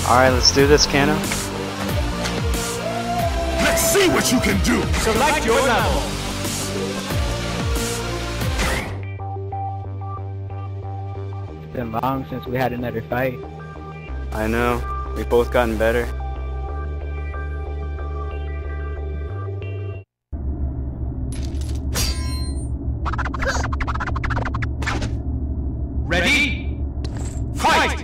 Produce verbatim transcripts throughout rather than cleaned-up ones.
Alright, let's do this, Cano. Let's see what you can do! Select your level! It's been long since we had another fight. I know. We've both gotten better. Ready? Fight!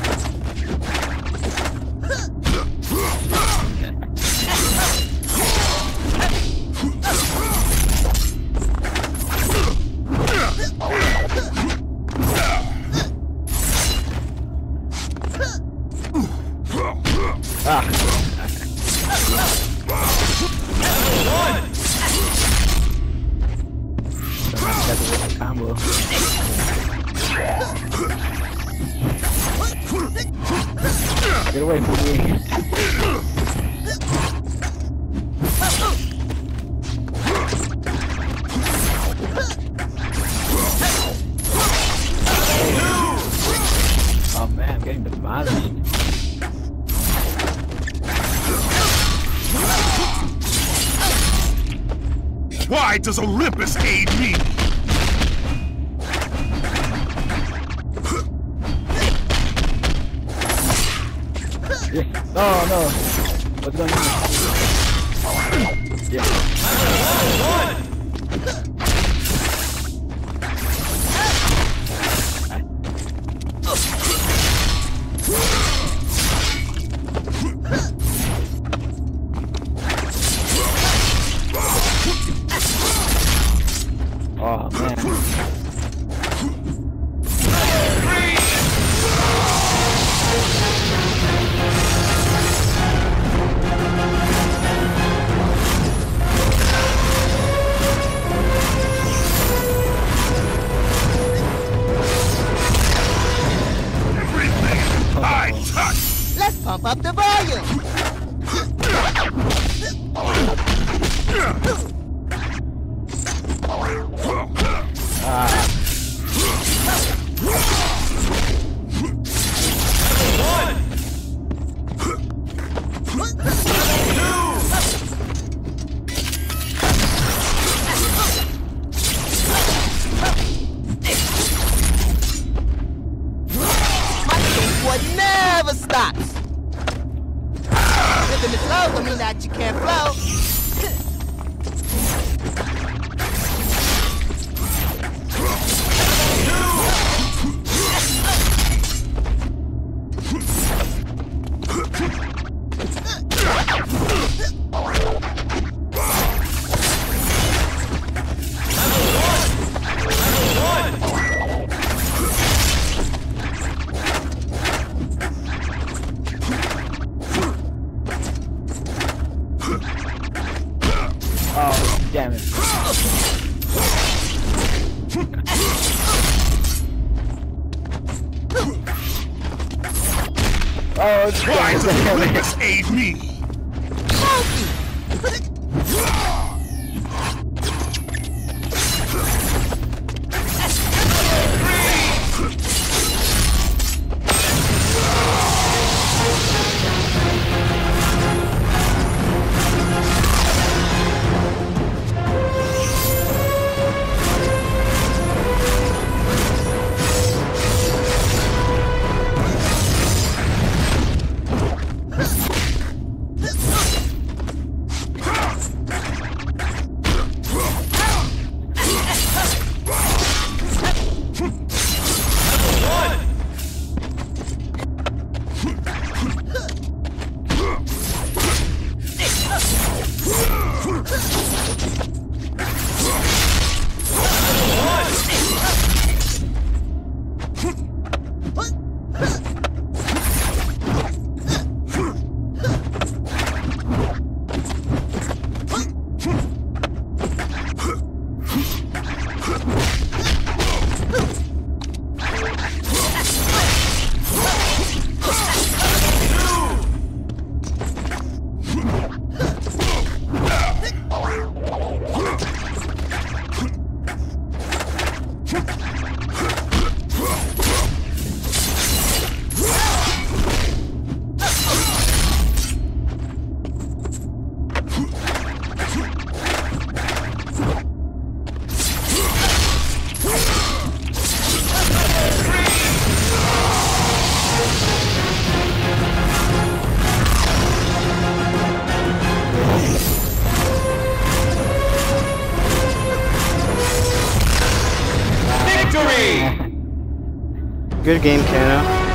Ah. That's a little combo. Get away from me. Oh man, I'm getting demolished. Why does Olympus aid me? Yeah. Oh no! What's going on? Yeah. Oh man. Let's pump up the volume! Ah. What never stops. Rhythm is low, don't mean that you can't flow. Oh, damn it. Oh, it's Why does Olympus aid me? Good game, Cano.